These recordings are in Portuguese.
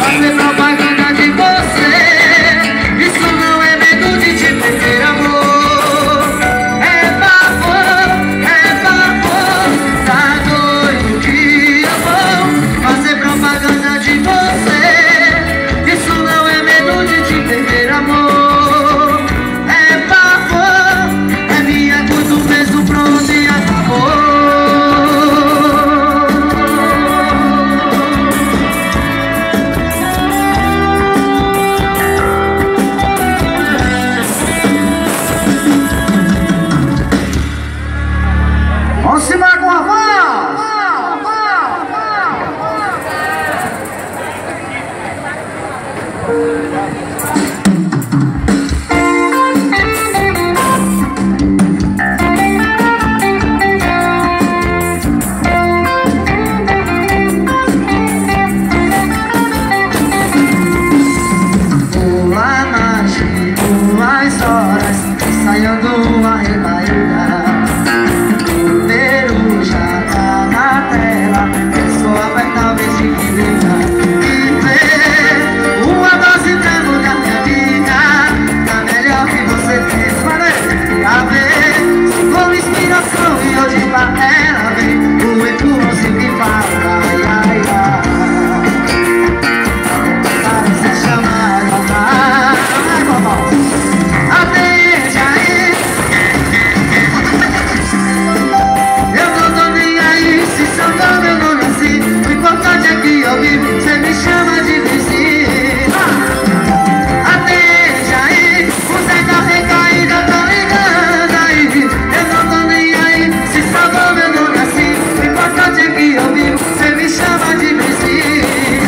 fazer propaganda de você. Isso não é medo de te perder, amor. É pavor, tá doido que eu vou fazer propaganda de você. Isso não é medo de te perder, amor. É pavor, é minha coisa mesmo, pronto e acabou. Vamos se com a voz! Pula noite, pula as horas, ensaiando a recaída. Apertar o beijinho que liga e ver uma dose pra mudar minha vida. Tá melhor que você fez, pra ver se for inspiração e hoje pra ela vem o empurrãozinho que fala ai, ai, ai. Para ser chamada, atende aí. Eu não tô nem aí se seu nome eu não nasci. O importante é que eu vivo, cê me chama de vizinho. Atende aí, o Zé da recaída, tô ligando aí. Eu não tô nem aí, se seu nome eu não nasci. O importante é que eu vivo, cê me chama de vizinho.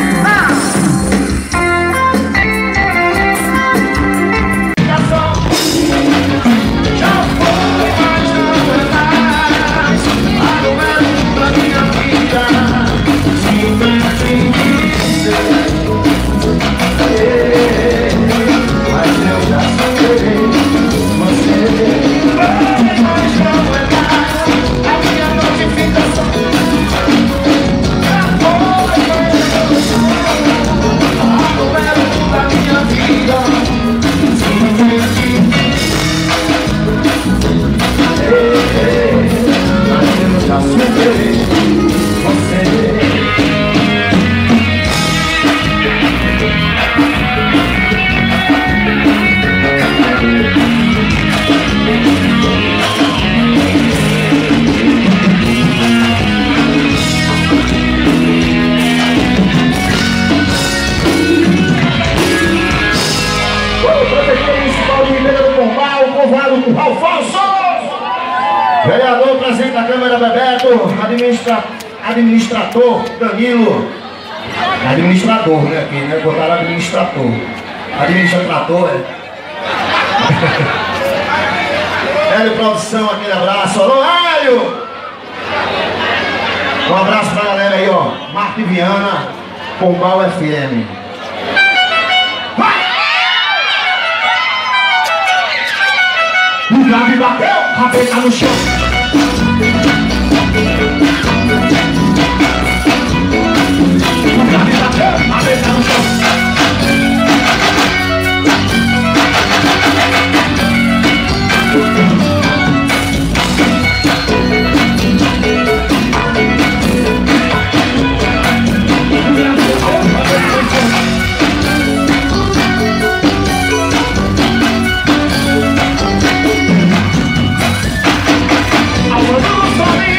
Vereador, presidente da Câmara Bebeto, administrador Danilo. Administrador, né? Aqui, né? Botaram administrador. Administrador, é? Hélio Produção, aquele abraço. Alô, Hélio! Um abraço pra galera aí, ó. Marco e Viana, Pombal FM. O grave bateu, cabeça no chão. O grave bateu, cabeça no chão. I want to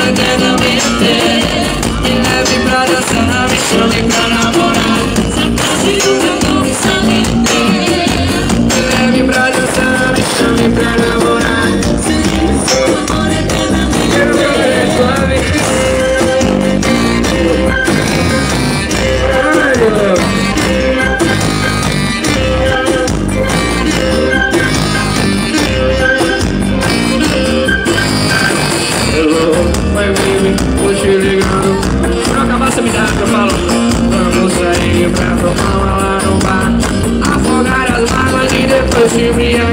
eternamente. Me leve pra dançar, me chame pra namorar. Se eu não me somente. Me leve pra dançar, me chame pra namorar. Serei seu amor eternamente. Eu verei sua vida. Oi, baby, vou te ligando. Pra acabar essa amizade que eu falo. Vamos sair pra tomar uma lá no bar. Afogar as mágoas e depois te embriagar.